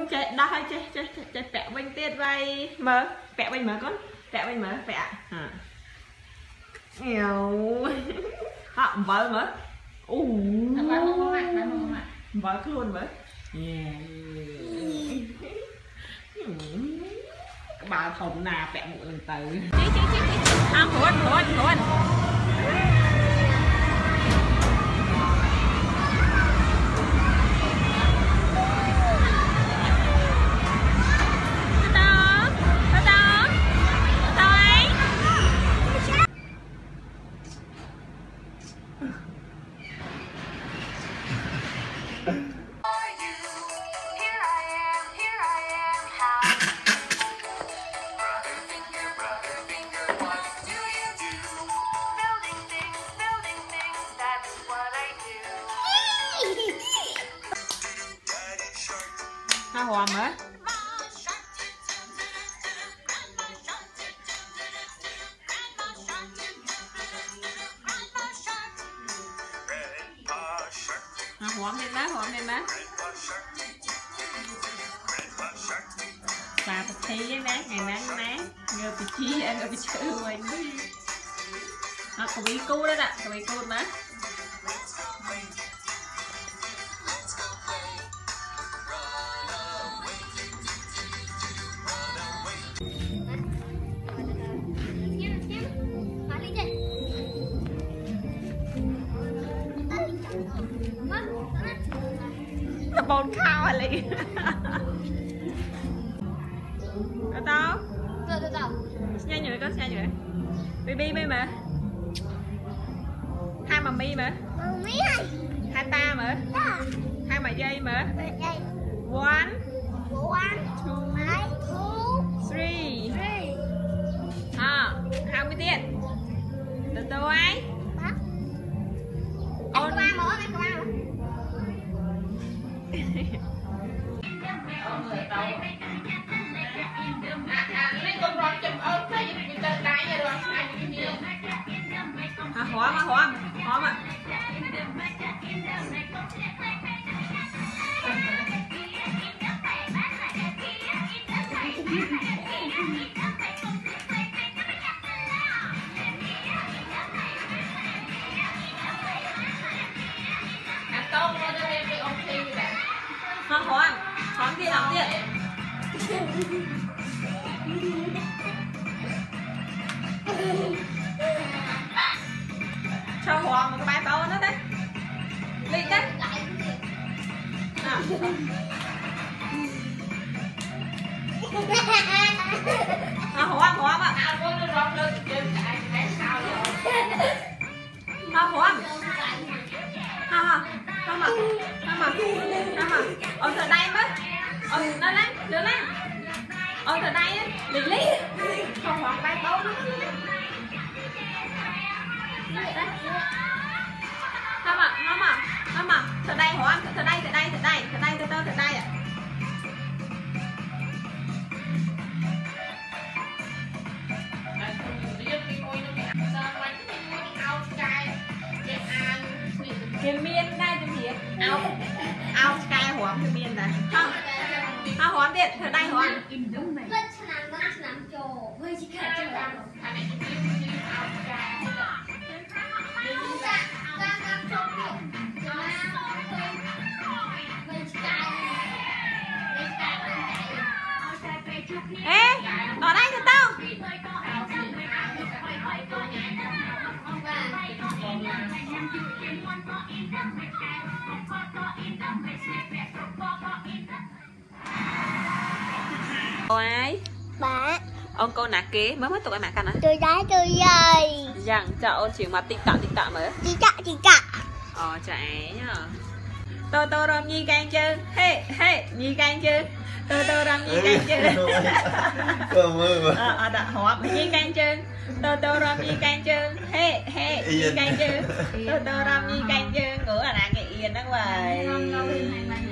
chạy đai chạy vẽ bên tiết vay mở vẽ bên mở con vẽ bên mở vẽ nhiều họ vợ mở vợ luôn mở bà thùng nào vẽ một lần từ không huấn Hoa hòm hả? Hòm lên má, hòm lên má. Bà bật thi với má, ngày nắng má. Ngờ bị chi, ngờ bị chơi mình. Có bị cu đó nè, có bị cu má. Bồn khao à lì. Có tao nhanh nhỉ con nhanh nhỉ baby mày mà hai mà mi mà hai ta mà hai mà dây mà 1 2 3 hai mươi tiền từ từ ấy hòm ạ. Hòm kia làm gì? Cho hòm một cái bài bao nữa đấy. Lịch đấy. Hòm ạ. Hòm. Ở từ đây mới. Nó lên, đưa lên. Ở từ đây á, lý. Không hoặc bài bao nữa. Không ạ. Từ đây hổ anh, từ đây ạ. Cái miên đây cho gì? Ao sky hổ cái miên này. Không. Hổ anh tiệt, từ đây hổ anh. Ê, ở đây cho tao. Cô ấy bà ông cô nạc kế mới tụi em mặc ăn á tôi đá tôi dây rằng chậu chuyện mặt tịnh tạ mới chị cả trẻ nhá tôi rôm nhi can chứ hey nhi can chứ tôi rôm nhi can chứ đặt hộp nhi can chứ tôi rôm nhi can chứ hey nhi can chứ tôi rôm nhi can chứ ngủ là nạc cái yên đó vậy